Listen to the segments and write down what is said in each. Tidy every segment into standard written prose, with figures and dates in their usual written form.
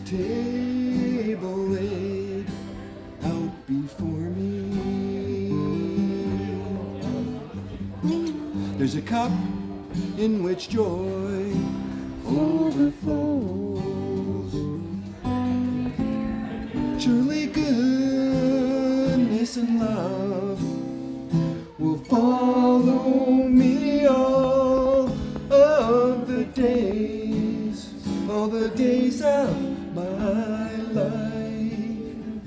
table laid out before me. There's a cup in which joy overflows. Surely goodness and love will follow me all of the days, all the days of my life.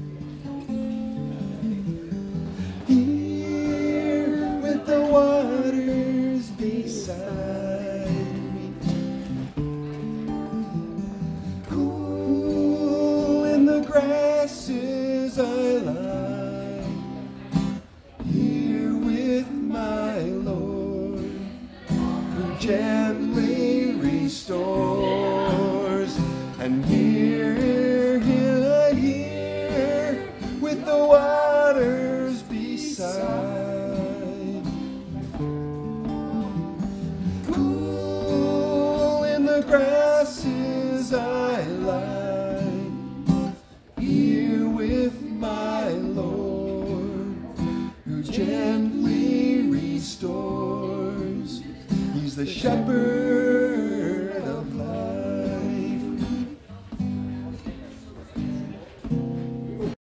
Here with the waters beside me, cool in the grasses I lie. Here with my Lord, who gently restores. And here, with the waters beside, cool in the grasses I lie. Here with my Lord, who gently restores. He's the shepherd